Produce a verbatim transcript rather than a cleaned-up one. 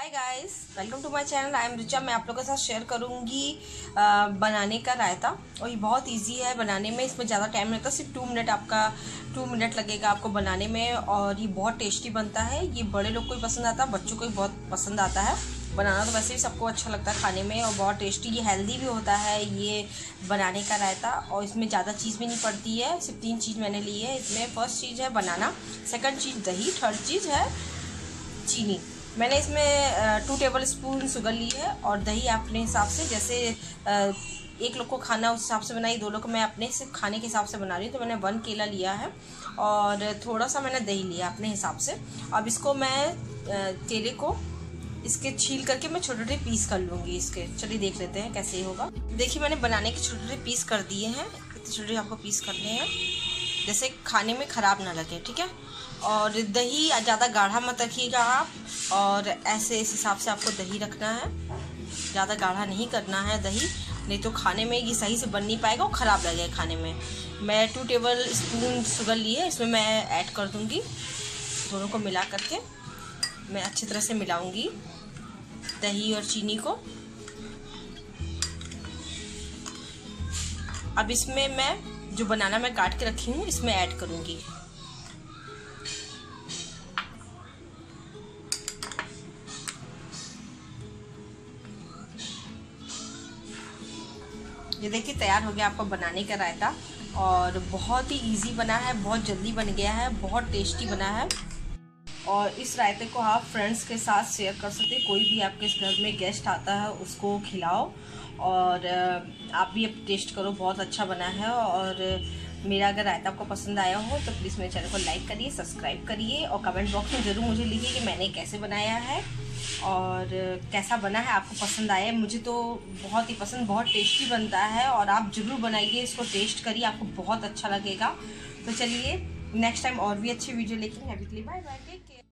Hi guys, welcome to my channel. I am Richa. मैं आप लोगों के साथ शेयर करूंगी बनाने का रायता। और ये बहुत इजी है बनाने में, इसमें ज़्यादा टाइम नहीं लगता, सिर्फ टू मिनट आपका टू मिनट लगेगा आपको बनाने में। और ये बहुत टेस्टी बनता है। ये बड़े लोग को भी पसंद आता है, बच्चों को भी बहुत पसंद आता है। बनाना तो वैसे भी सबको अच्छा लगता है खाने में, और बहुत टेस्टी, ये हेल्दी भी होता है ये बनाने का रायता। और इसमें ज़्यादा चीज़ भी नहीं पड़ती है, सिर्फ तीन चीज़ मैंने ली है इसमें। फर्स्ट चीज़ है बनाना, सेकंड चीज़ दही, थर्ड चीज़ है चीनी। मैंने इसमें टू टेबल स्पून शुगर ली है, और दही अपने हिसाब से, जैसे एक लोग को खाना उस हिसाब से बनाई, दो लोग को मैं अपने से खाने के हिसाब से बना रही हूँ, तो मैंने वन केला लिया है और थोड़ा सा मैंने दही लिया अपने हिसाब से। अब इसको मैं केले को इसके छील करके मैं छोटे छोटे पीस कर लूँगी इसके। चलिए देख लेते हैं कैसे होगा। देखिए मैंने बनाने के छोटे छोटे पीस कर दिए हैं। इतने छोटे आपको पीस करने हैं जैसे खाने में ख़राब ना लगे, ठीक है। और दही ज़्यादा गाढ़ा मत रखिएगा आप, और ऐसे इस हिसाब से आपको दही रखना है। ज़्यादा गाढ़ा नहीं करना है दही, नहीं तो खाने में ये सही से बन नहीं पाएगा और ख़राब लगेगा खाने में। मैं टू टेबल स्पून शुगर लिए, इसमें मैं ऐड कर दूँगी। दोनों को मिला करके मैं अच्छी तरह से मिलाऊँगी दही और चीनी को। अब इसमें मैं जो बनाना मैं काट के रखी हूँ इसमें ऐड करूँगी। ये देखिए तैयार हो गया आपका बनाने का रायता, और बहुत ही इजी बना है, बहुत जल्दी बन गया है, बहुत टेस्टी बना है। और इस रायते को आप फ्रेंड्स के साथ शेयर कर सकते हैं। कोई भी आपके घर में गेस्ट आता है उसको खिलाओ, और आप भी अब टेस्ट करो, बहुत अच्छा बना है। और मेरा अगर रायता आपको पसंद आया हो तो प्लीज़ मेरे चैनल को लाइक करिए, सब्सक्राइब करिए, और कमेंट बॉक्स में ज़रूर मुझे लिखिए कि मैंने कैसे बनाया है और कैसा बना है, आपको पसंद आया है। मुझे तो बहुत ही पसंद, बहुत टेस्टी बनता है, और आप ज़रूर बनाइए, इसको टेस्ट करिए, आपको बहुत अच्छा लगेगा। तो चलिए नेक्स्ट टाइम और भी अच्छी वीडियो लेके, हैवी के लिए बाय बाय, टेक केयर।